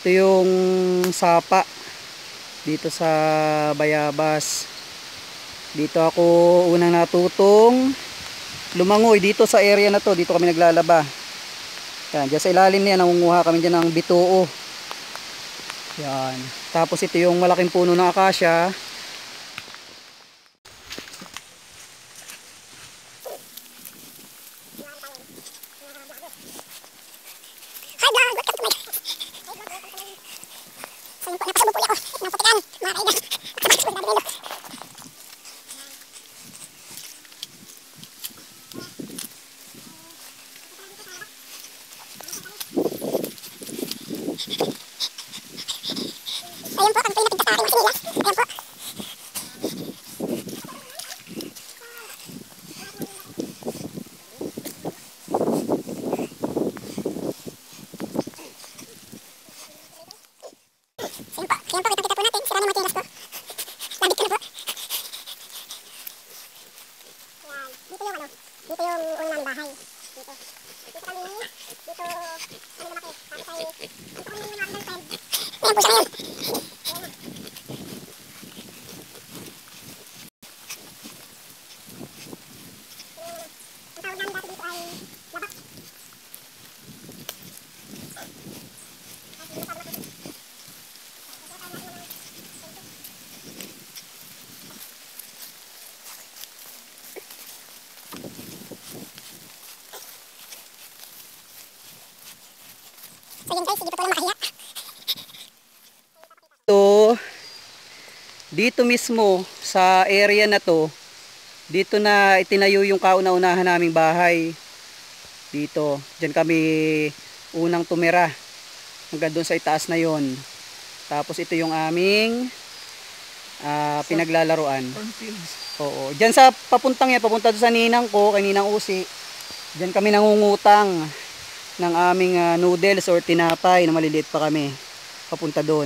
yung sapa dito sa Bayabas. Dito ako unang natutong lumangoy dito sa area na to. Dito kami naglalaba. Yan, dyan sa ilalim niya nangunguha kami dyan ng bituo. Yan. Tapos ito yung malaking puno ng akasya. Ayan po, ang pinapinta sa akin ng sinilas. Ayan po. Ayan po, kitang-kita po natin. Sira na matinas ko. Labit ko na po. Ayan, dito yung ano, dito yung unang bahay. Dito. Dito kami, dito, ano lumaki. Tapos ay, dito kami lumaki ng friend. Ayan po siya ngayon. So yun guys, hindi pa po lang makahiya. Dito mismo sa area na to, dito na itinayo yung kauna-unahan naming bahay. Dito, dyan kami unang tumira hanggang doon sa itaas na yon. Tapos ito yung aming pinaglalaruan. Oo, dyan sa papuntang yan, papunta doon sa ninang ko, kay Ninang Usi. Dyan kami nangungutang ng aming noodles or tinapay na maliliit pa kami. Papunta doon.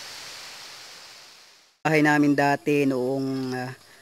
Bahay namin dati noong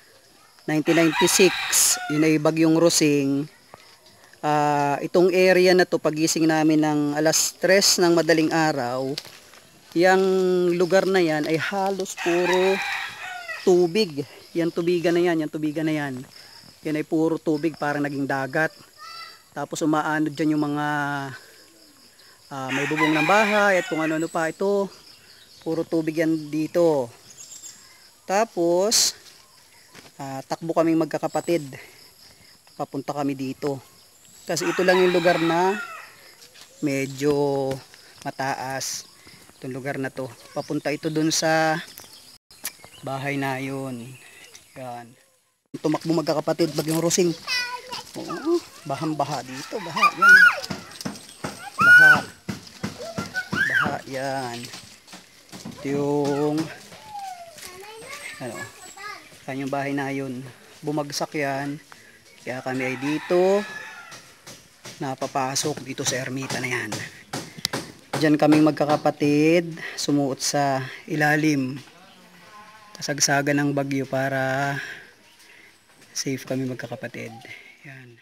1996, yun ay bagyong Rosing. Itong area na to, pagising namin ng alas 3 ng madaling araw, yung lugar na yan ay halos puro tubig. Yan tubigan na yan, yan tubigan na yan. Yan ay puro tubig, parang naging dagat. Tapos umaanod dyan yung mga may bubong ng bahay at kung ano-ano pa. Ito, puro tubig yan dito. Tapos takbo kaming magkakapatid, papunta kami dito kasi ito lang yung lugar na medyo mataas. Itong lugar na to, papunta ito dun sa bahay na yun. Yan, tumakbo magkakapatid, bagyong Rosing. Oo, bahang-baha dito, baha yan, baha yan. Ito yung ano, kanyang bahay na yun, bumagsak yan, kaya kami ay dito napapasok dito sa ermita na yan. Diyan kaming magkakapatid sumuot sa ilalim, kasagsagan ng bagyo para safe kami magkakapatid. Yan.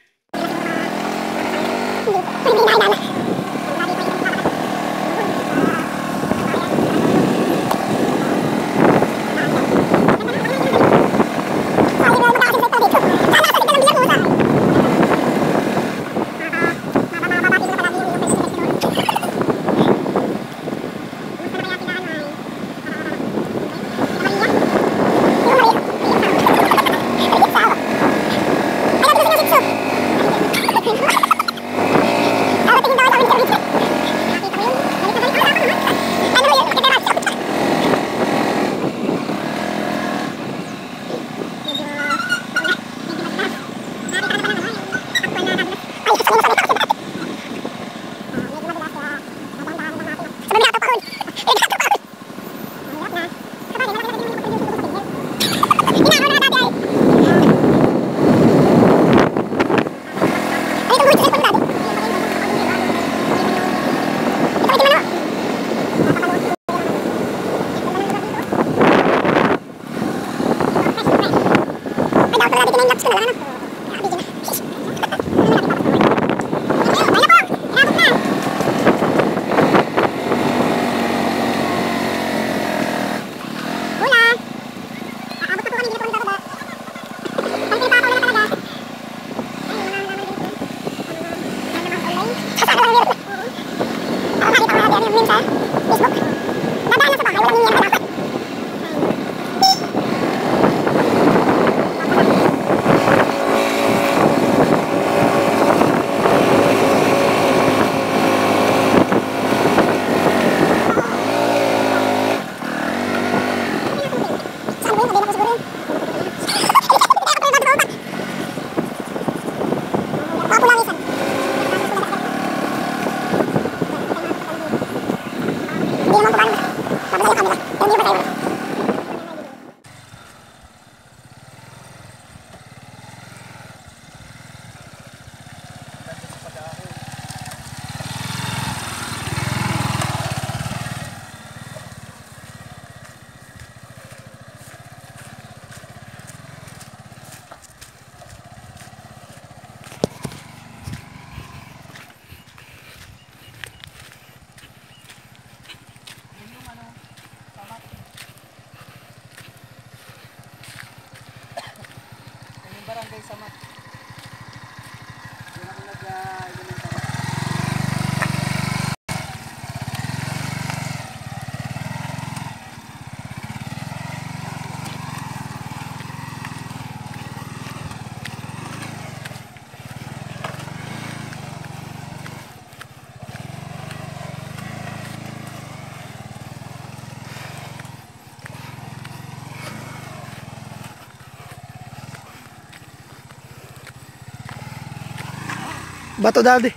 Alat tingin daw Bato daddy.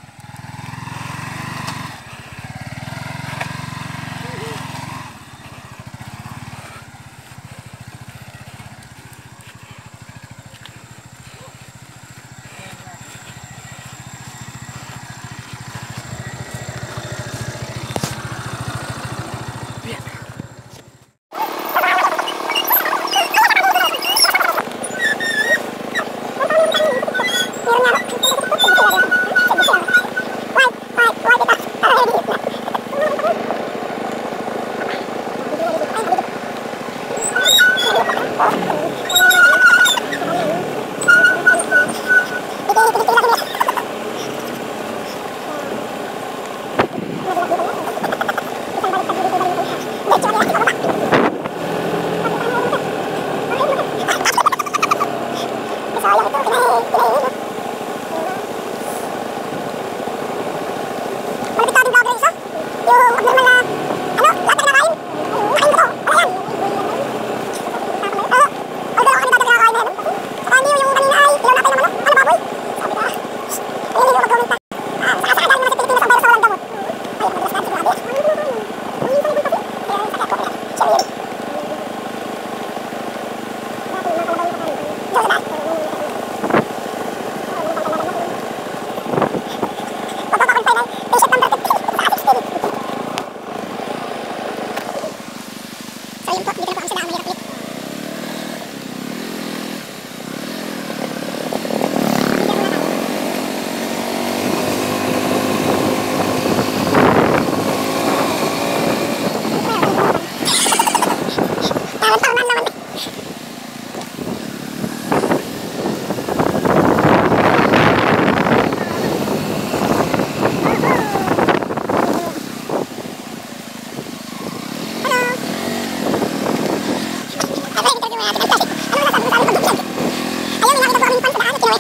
Ayun, nakita po kami pan sa daan at kinuha.